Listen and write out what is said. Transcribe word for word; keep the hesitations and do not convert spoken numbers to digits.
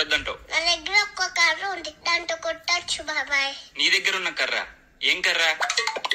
వద్దంటావు. నా దగ్గర ఒక్క కర్ర ఉంది, దాంతో కొట్టచ్చు బాబాయ్. నీ దగ్గర ఉన్న కర్ర ఏం కర్ర?